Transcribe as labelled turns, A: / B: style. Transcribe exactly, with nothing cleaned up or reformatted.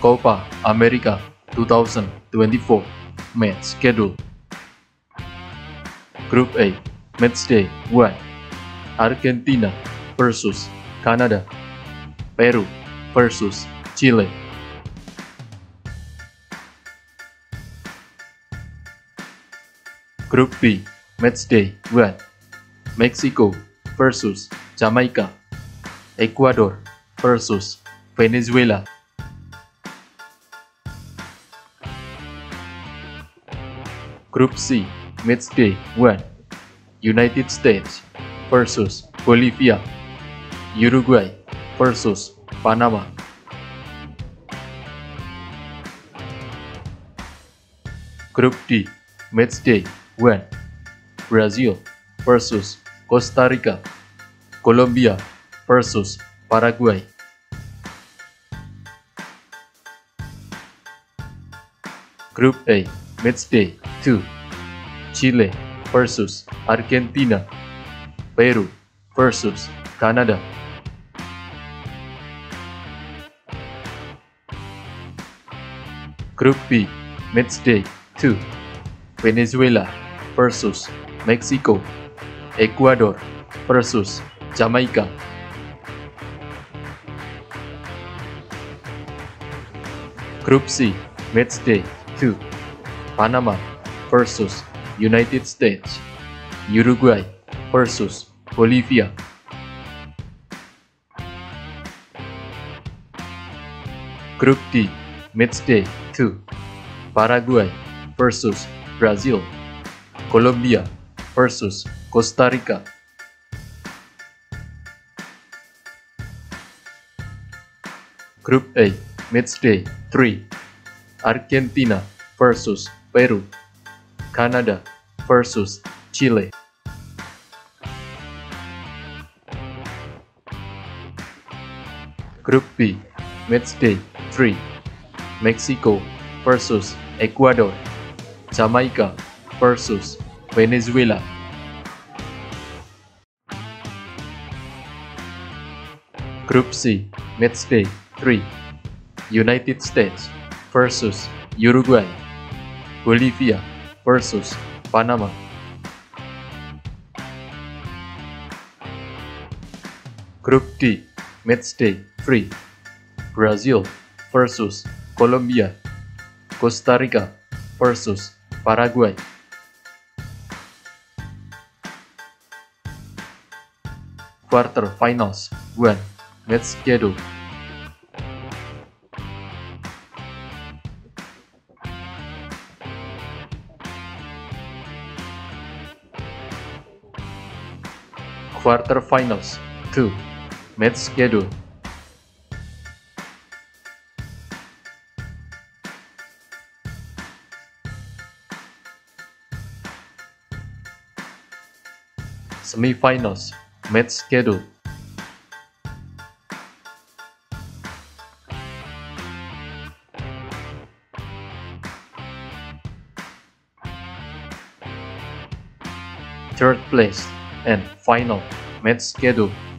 A: Copa America twenty twenty-four match schedule. Group A, Matchday one, Argentina versus Canada, Peru versus Chile. Group B, Matchday one, Mexico versus Jamaica, Ecuador versus Venezuela. Group C, Matchday one, United States versus Bolivia, Uruguay versus Panama. Group D, Matchday one, Brazil versus Costa Rica, Colombia versus Paraguay. Group A, Matchday two, Chile versus Argentina, Peru versus Canada. Group B, Matchday two, Venezuela versus Mexico, Ecuador versus Jamaica. Group C, Matchday two, Panama versus United States, Uruguay versus Bolivia. Group D, Matchday two, Paraguay versus Brazil, Colombia versus Costa Rica. Group A, Matchday three, Argentina versus Peru, Canada versus Chile. Group B, Matchday three, Mexico versus Ecuador, Jamaica versus Venezuela. Group C, Matchday three, United States versus Uruguay, Bolivia versus Panama. Group D, Matchday three, Brazil versus Colombia, Costa Rica versus Paraguay. Quarterfinals one, match schedule. Quarterfinals two, match schedule. Semifinals, match schedule. Third place and final match schedule.